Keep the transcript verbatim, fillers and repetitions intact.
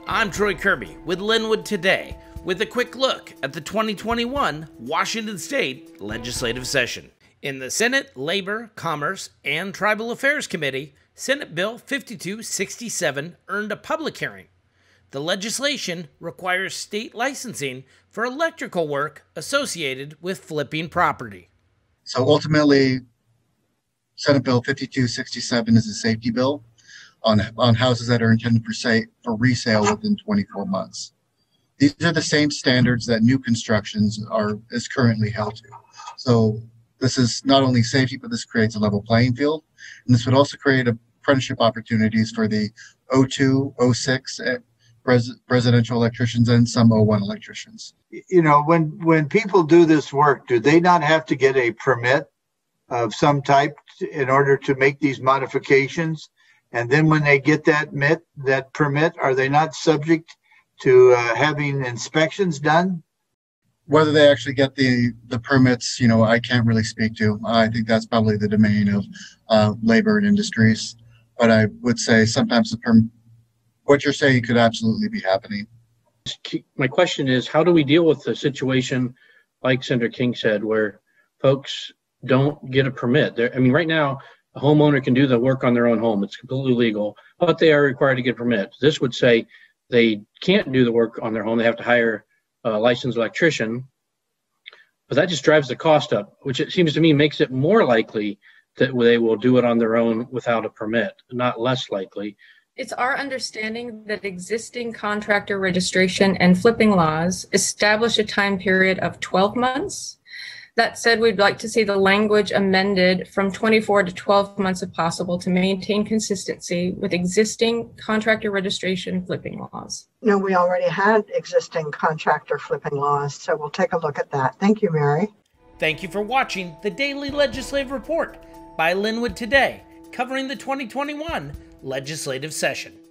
I'm Troy Kirby with Lynnwood Today, with a quick look at the twenty twenty-one Washington State Legislative Session. In the Senate Labor, Commerce, and Tribal Affairs Committee, Senate Bill fifty-two sixty-seven earned a public hearing. The legislation requires state licensing for electrical work associated with flipping property. So ultimately, Senate Bill fifty-two sixty-seven is a safety bill on, on houses that are intended for, say, for resale within twenty-four months. These are the same standards that new constructions are is currently held to. So this is not only safety, but this creates a level playing field. And this would also create apprenticeship opportunities for the O two, O six res, residential electricians and some O one electricians. You know, when, when people do this work, do they not have to get a permit of some type in order to make these modifications? And then when they get that mit, that permit, are they not subject to uh, having inspections done? Whether they actually get the, the permits, you know, I can't really speak to. I think that's probably the domain of uh, labor and industries. But I would say sometimes the perm- what you're saying could absolutely be happening. My question is, how do we deal with the situation, like Senator King said, where folks don't get a permit? They're, I mean, right now, a homeowner can do the work on their own home. It's completely legal, but they are required to get a permit. This would say they can't do the work on their home. They have to hire a licensed electrician, but that just drives the cost up, which it seems to me makes it more likely that they will do it on their own without a permit, not less likely. It's our understanding that existing contractor registration and flipping laws establish a time period of twelve months. That said, we'd like to see the language amended from twenty-four to twelve months if possible to maintain consistency with existing contractor registration flipping laws. No, we already had existing contractor flipping laws, so we'll take a look at that. Thank you, Mary. Thank you for watching the Daily Legislative Report by Lynnwood Today, covering the twenty twenty-one legislative session.